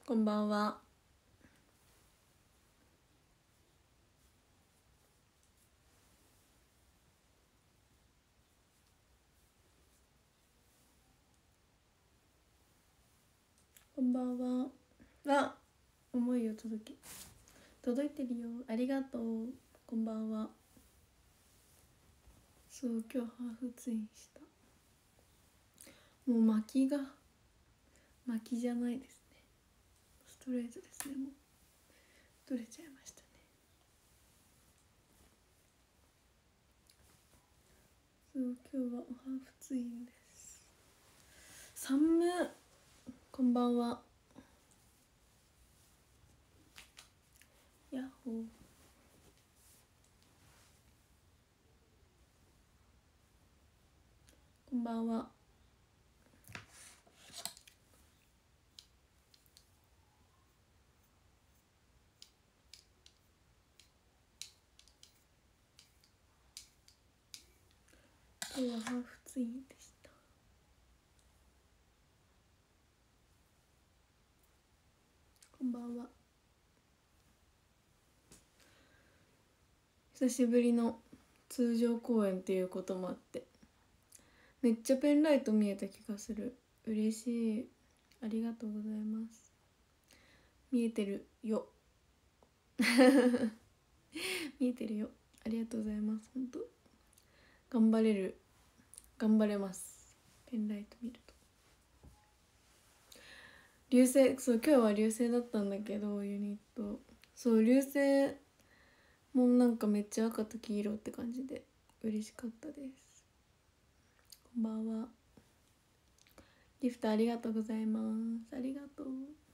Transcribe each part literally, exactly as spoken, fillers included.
こんばんは。こんばんは。あ、思いを届け届いてるよ。ありがとう。こんばんは。そう、今日ハーフツインした。もう巻きが巻きじゃないですね。ストレートですね。もう取れちゃいましたね。そう、今日はハーフツインです。寒っ。こんばんは。やっほー。こんばんは。今日はハーフツインでした。こんばんは。久しぶりの通常公演っていうこともあってめっちゃペンライト見えた気がする。嬉しい。ありがとうございます。見えてるよ見えてるよ。ありがとうございます。本当頑張れる頑張れます。ペンライト見ると流星、そう今日は流星だったんだけどユニット、そう流星もなんかめっちゃ赤と黄色って感じで嬉しかったです。こんばんは。ギフトありがとうございます。ありがとう。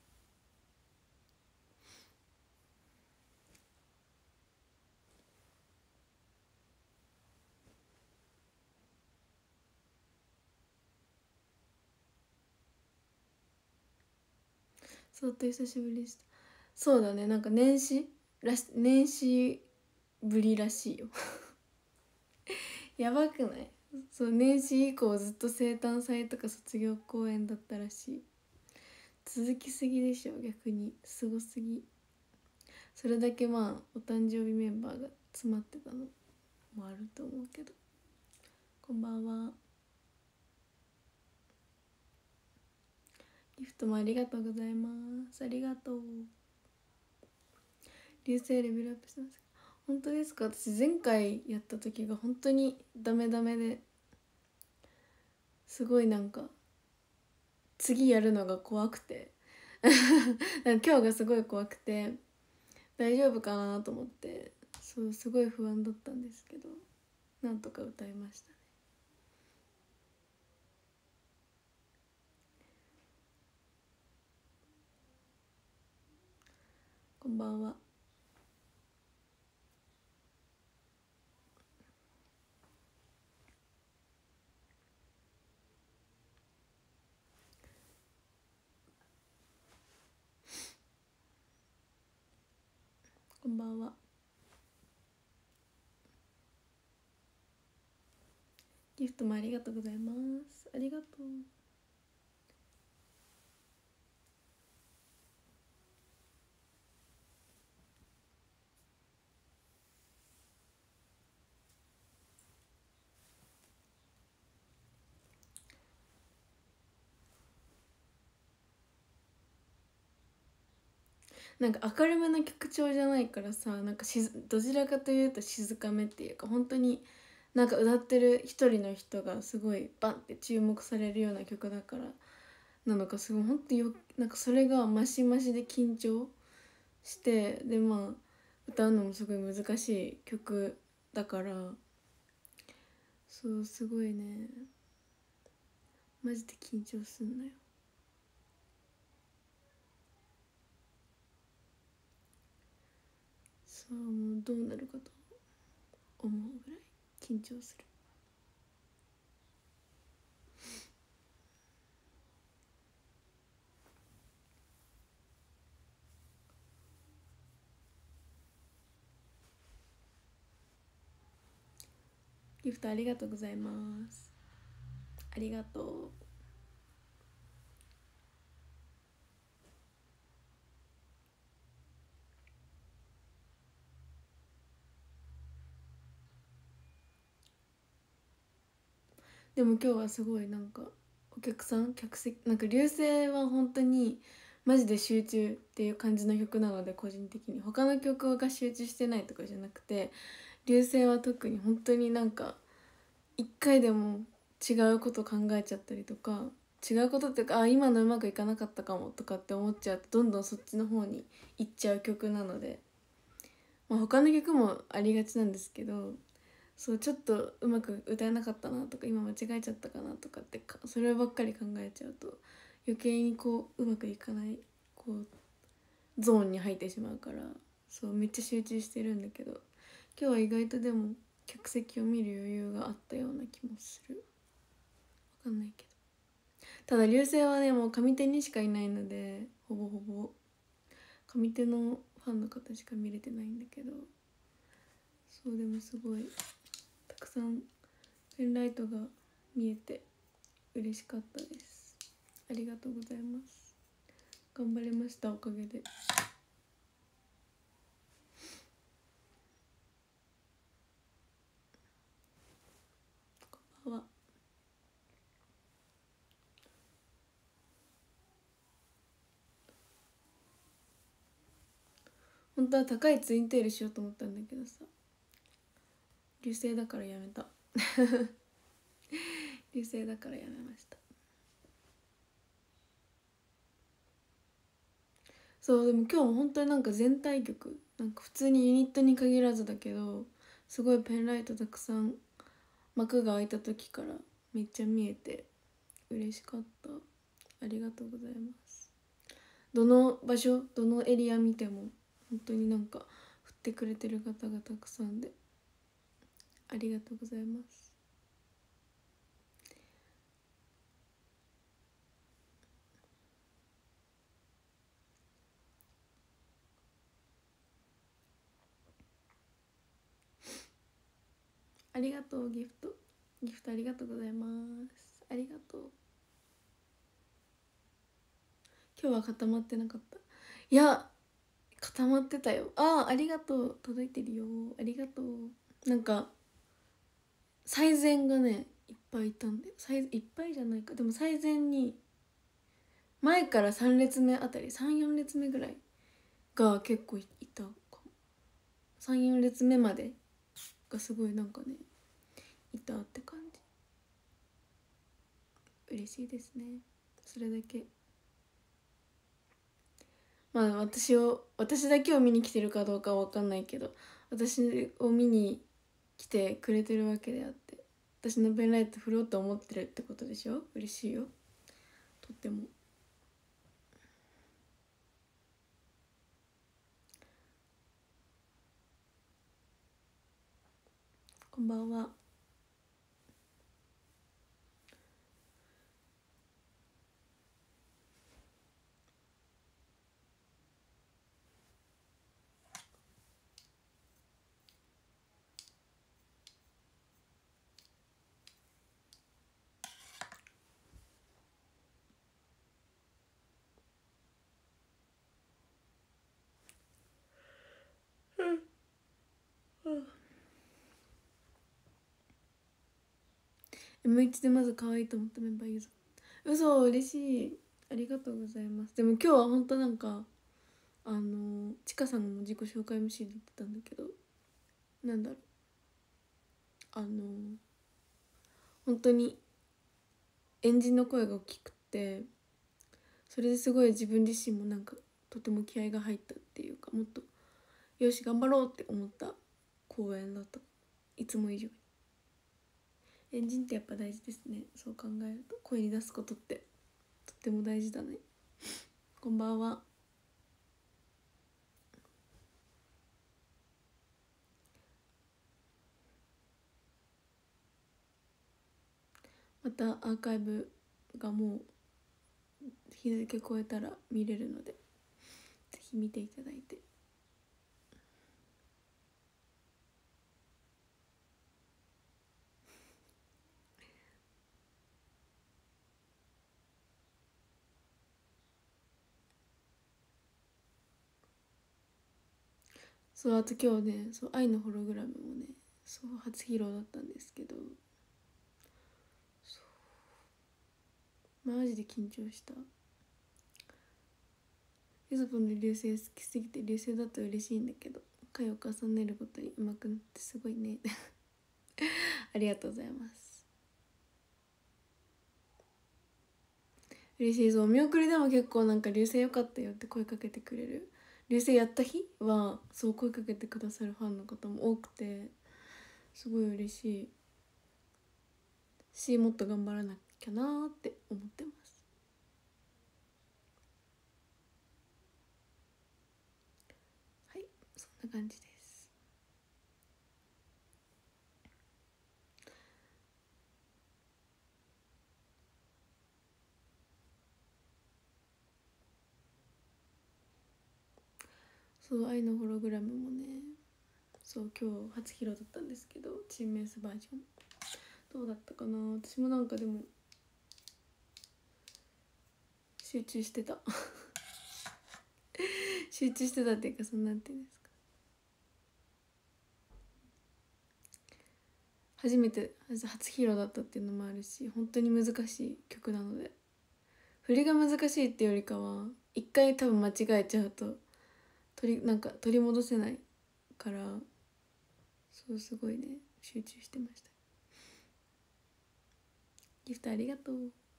そうと久しぶりでした。そうだね、なんか年始らし年始ぶりらしいよやばくない？そう年始以降ずっと生誕祭とか卒業公演だったらしい。続きすぎでしょ逆に。すごすぎ。それだけまあお誕生日メンバーが詰まってたのもあると思うけど。こんばんは。ギフトもありがとうございます。ありがとう。流星レベルアップしてます。本当ですか？私前回やった時が本当にダメダメですごいなんか次やるのが怖くて今日がすごい怖くて大丈夫かなと思って、そうすごい不安だったんですけどなんとか歌いましたね。こんばんは。こんばんは。ギフトもありがとうございます。ありがとう。なんか明るめな曲調じゃないからさ、なんかしずどちらかというと静かめっていうか、本当になんか歌ってる一人の人がすごいバンって注目されるような曲だからなのか、すごい本当によなんかそれがマシマシで緊張して、でまあ歌うのもすごい難しい曲だから、そうすごいねマジで緊張すんのよ。そうもうどうなるかと思うぐらい緊張する。ギフトありがとうございます。ありがとう。 でも今日はすごいなんかお客さん客席なんか流星は本当にマジで集中っていう感じの曲なので、個人的に他の曲が集中してないとかじゃなくて、流星は特に本当になんか一回でも違うこと考えちゃったりとか、違うことっていうか、あ今のうまくいかなかったかもとかって思っちゃうとどんどんそっちの方に行っちゃう曲なので、まあ、他の曲もありがちなんですけど、そうちょっとうまく歌えなかったなとか今間違えちゃったかなとかってかそればっかり考えちゃうと余計にこううまくいかないこうゾーンに入ってしまうから、そうめっちゃ集中してるんだけど、今日は意外とでも客席を見る余裕があったような気もする。わかんないけど、ただ流星はねもう上手にしかいないので、ほぼほぼ上手のファンの方しか見れてないんだけど、そうでもすごいたくさんペンライトが見えて嬉しかったです。ありがとうございます。頑張れました、おかげで。こんばんは。本当は高いツインテールしようと思ったんだけどさ、流星だからやめた流星だからやめました。そうでも今日も本当になんか全体曲なんか普通にユニットに限らずだけど、すごいペンライトたくさん幕が開いた時からめっちゃ見えて嬉しかった。ありがとうございます。どの場所どのエリア見ても本当になんか振ってくれてる方がたくさんでありがとうございます。ありがとう。ギフトギフトありがとうございます。ありがとう。今日は固まってなかった。いや固まってたよ。ああありがとう、届いてるよ。ありがとう。なんか最前がねいっぱいいたんで、最いっぱいじゃないか、でも最前に前からさん列目あたりさんよん列目ぐらいが結構いたかも。さんよん列目までがすごいなんかねいたって感じ。嬉しいですね、それだけ。まあ私を私だけを見に来てるかどうかは分かんないけど、私を見に来てくれてるわけであって、私のペンライト振ろうと思ってるってことでしょ。嬉しいよ、とっても。こんばんは。エムワン でまず可愛いと思ったメンバーユーザー。嘘、嬉しい、ありがとうございます。でも今日は本当なんかあのちかさんも自己紹介 エムシー で言ってたんだけど、なんだろう、あの本当にエンジンの声が大きくて、それですごい自分自身もなんかとても気合が入ったっていうか、もっとよし頑張ろうって思った公演だった、いつも以上に。エンジンってやっぱ大事ですね、そう考えると。声に出すことってとっても大事だね。こんばんは。またアーカイブがもう日付超えたら見れるので、ぜひ見ていただいて。そう、あと今日ね、そう愛のホログラムもね、そう初披露だったんですけど、 マジで緊張した。ゆずぽんの流星好きすぎて流星だと嬉しいんだけど、回を重ねるごとに上手くなってすごいねありがとうございます。嬉しいぞ。お見送りでも結構なんか流星よかったよって声かけてくれる、流星やった日はそう声かけてくださるファンの方も多くて、すごい嬉しいし、もっと頑張らなきゃなーって思ってます。はい、そんな感じです。そう、愛のホログラムもね、そう今日初披露だったんですけど、チームエースバージョンどうだったかな。私もなんかでも集中してた集中してたっていうか、そんなんていうんですか、初めて初披露だったっていうのもあるし、本当に難しい曲なので、振りが難しいっていうよりかは、一回多分間違えちゃうと取りなんか取り戻せないから、そうすごいね集中してました。ギフトありがとう。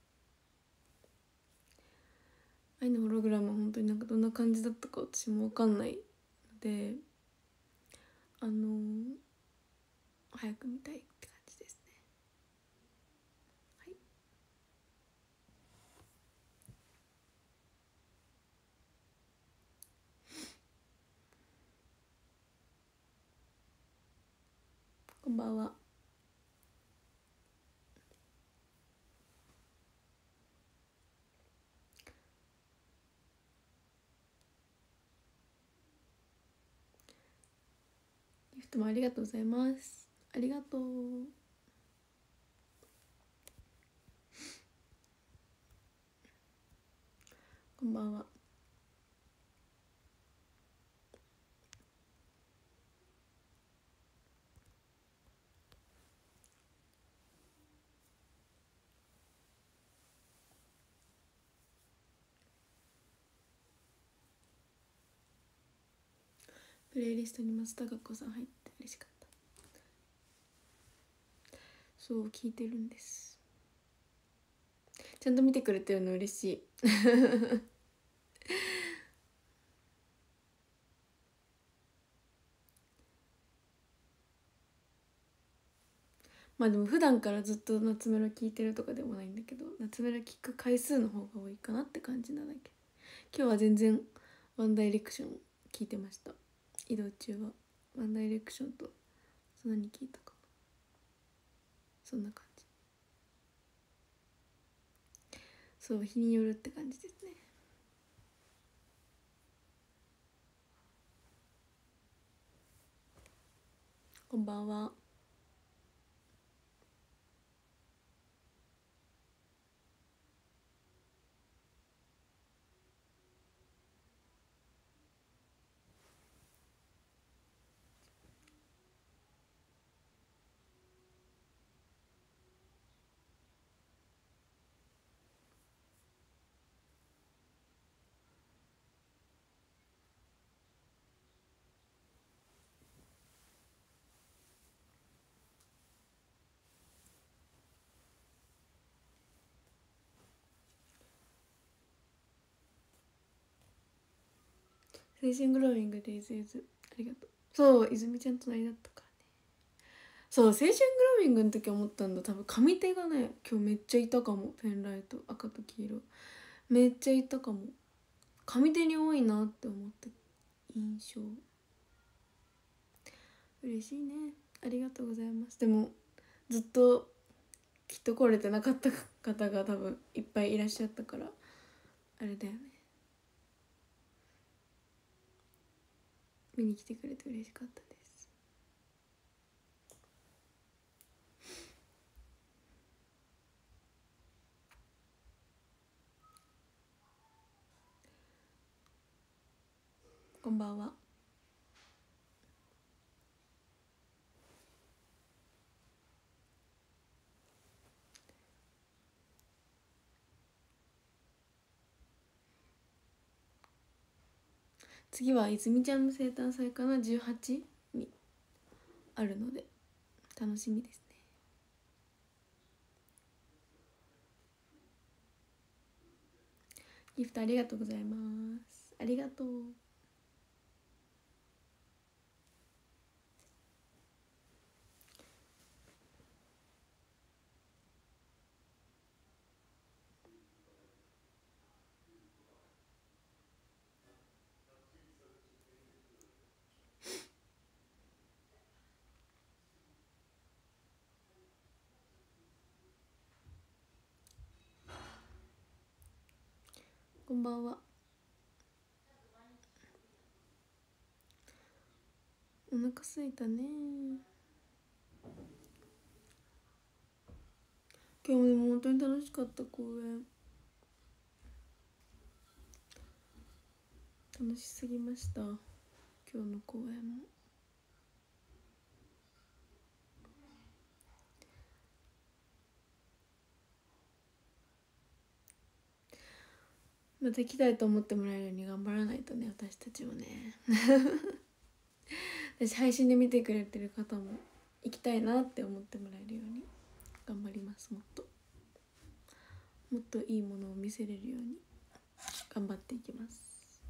愛のホログラムは本当になんかどんな感じだったか私も分かんないので、あのー、早く見たいって感じですね。はい、こんばんは。ギフトもありがとうございます。ありがとう。こんばんは。プレイリストに松たか子さん入って嬉しかった。そう聞いてるんです。ちゃんと見てくれてるの嬉しいまあでも普段からずっと夏メロ聞いてるとかでもないんだけど、夏メロ聞く回数の方が多いかなって感じなだけ。今日は全然ワンダイレクション聞いてました。移動中はワンダイレクションと、そんなに聞いたかな、そんな感じ。そう、日によるって感じですね。こんばんは。青春グローイングデイズイズありがとう。そう、泉ちゃん隣だったからね。そう、青春グローイングの時思ったんだ。多分上手がね今日めっちゃいたかも。ペンライト赤と黄色めっちゃいたかも。上手に多いなって思った印象。嬉しいね、ありがとうございます。でもずっときっと来れてなかった方が多分いっぱいいらっしゃったから、あれだよね、見に来てくれて嬉しかったです。こんばんは。 次は泉ちゃんの生誕祭かな、じゅうはちにあるので楽しみですね。ギフトありがとうございます。ありがとう。こんばんは。お腹すいたね。今日もでも本当に楽しかった公演。楽しすぎました今日の公演も。また来たいと思ってもらえるように頑張らないとね、私たちもね私配信で見てくれてる方も行きたいなって思ってもらえるように頑張ります。もっともっといいものを見せれるように頑張っていきます。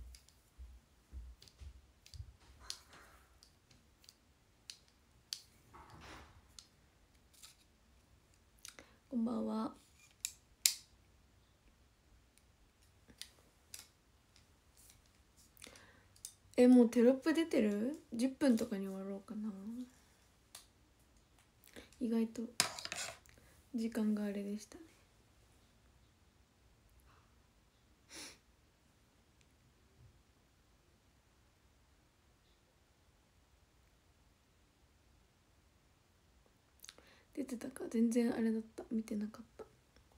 こんばんは。え、もうテロップ出てる？ じゅっ 分とかに終わろうかな。意外と時間があれでしたね。出てたか全然あれだった、見てなかった。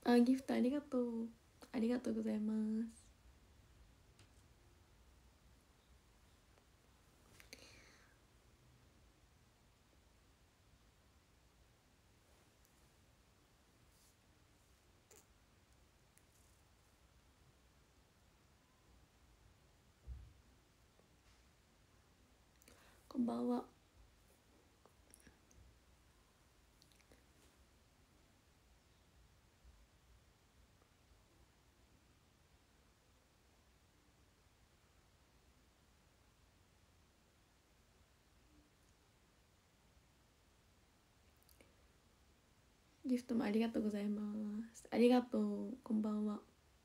あ、ギフトありがとう。ありがとうございます。こんばんは。ギフトもありがとうございます。ありがとう。こんばんは。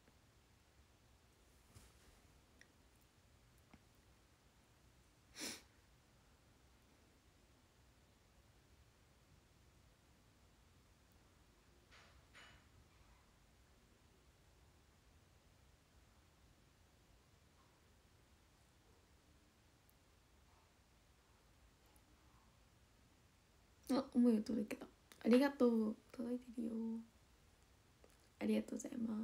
あ、思いを届けた。ありがとう。届いてるよ。ありがとうございます。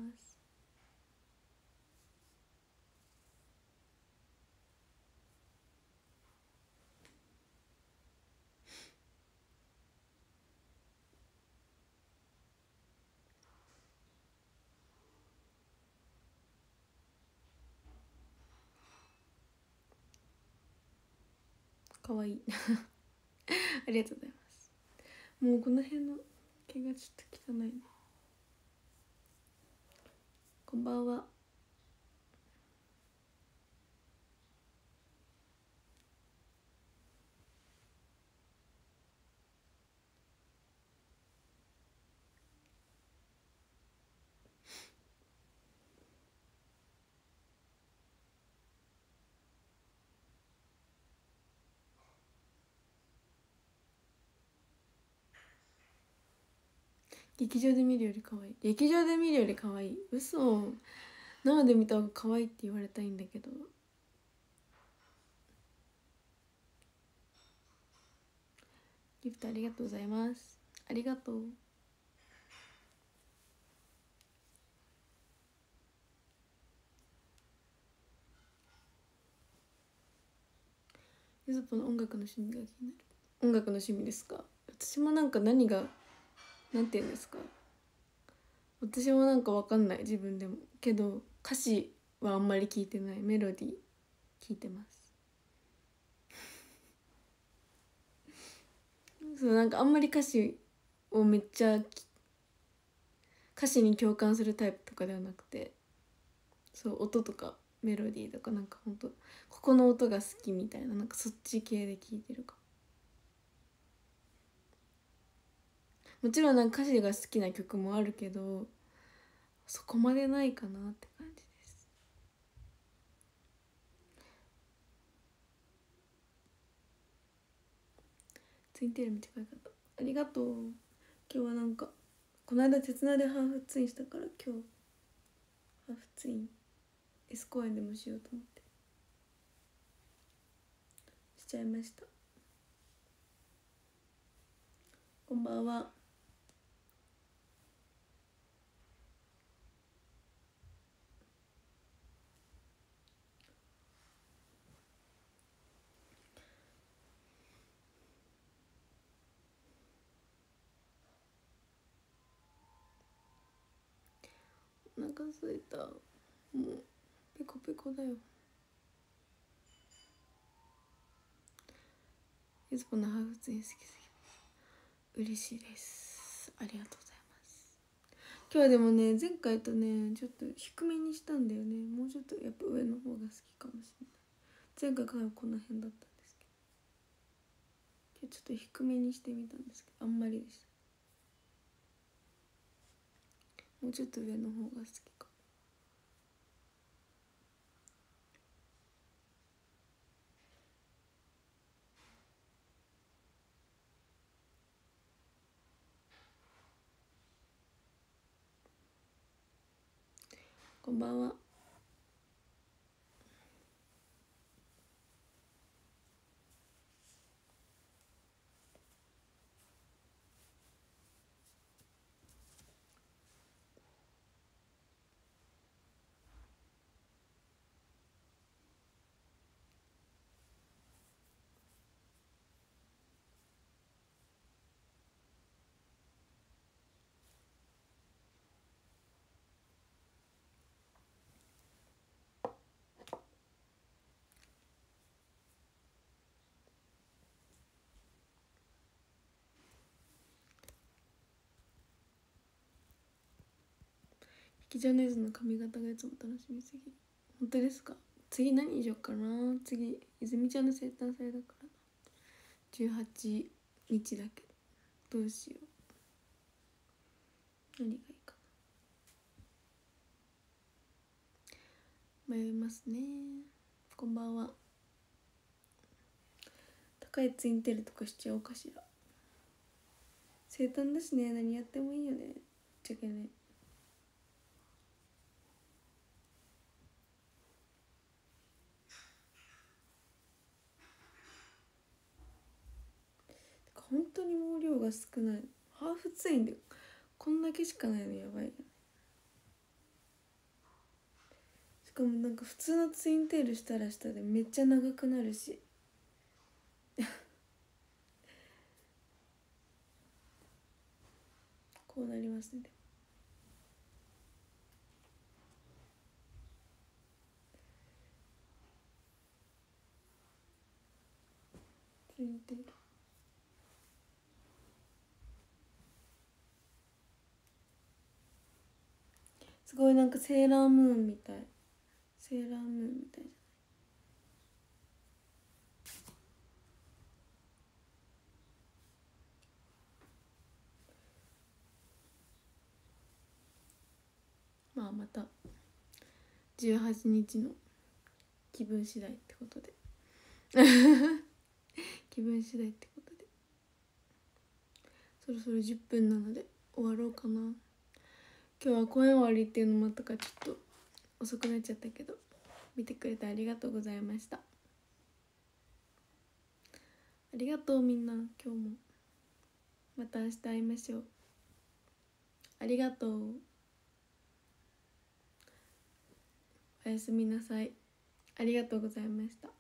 かわいいありがとうございます。もうこの辺の毛がちょっと汚いね。こんばんは。劇場で見るより可愛い。劇場で見るより可愛い。嘘。生で見た方が可愛いって言われたいんだけど。ギフトありがとうございます。ありがとう。ゆずぽの音楽の趣味が気になる。音楽の趣味ですか？私もなんか何がなんて言うんですか、私もなんかわかんない自分でもけど、歌詞はあんまり聞いてない。メロディー聞いてます。そうなんかあんまり歌詞をめっちゃ歌詞に共感するタイプとかではなくて、そう音とかメロディーとかなんかほんとここの音が好きみたいな、なんかそっち系で聞いてるかも。もちろんなんか歌詞が好きな曲もあるけどそこまでないかなって感じです。ツインテール見てくれた、ありがとう。今日はなんかこの間鉄菜でハーフツインしたから今日ハーフツイン S 公園でもしようと思ってしちゃいました。こんばんは。お腹すいた、もうペコペコだよ。ゆずぽのハーフツイン好きすぎ、嬉しいです、ありがとうございます。今日はでもね前回とねちょっと低めにしたんだよね。もうちょっとやっぱ上の方が好きかもしれない。前回からこの辺だったんですけど今日ちょっと低めにしてみたんですけどあんまりでした。もうちょっと上の方が好きか。こんばんは。引きジャネーズの髪型がいつも楽しみすぎる。本当ですか？次何にしようかな。次泉ちゃんの生誕祭だからな、じゅうはちにちだけどどうしよう、何がいいかな、迷いますね。こんばんは。高いツインテールとかしちゃおうかしら。生誕だしね、何やってもいいよね、ぶっちゃけね。本当に毛量が少ない。ハーフツインでこんだけしかないのやばいよね。しかもなんか普通のツインテールしたらしたでめっちゃ長くなるしこうなりますね。ツインテールすごいなんかセーラームーンみたい。セーラームーンみたいじゃない。まあまたじゅうはちにちの気分次第ってことで気分次第ってことでそろそろじゅっぷんなので終わろうかな。今日は公演終わりっていうのもあったからちょっと遅くなっちゃったけど、見てくれてありがとうございました。ありがとうみんな。今日もまた明日会いましょう。ありがとう。おやすみなさい。ありがとうございました。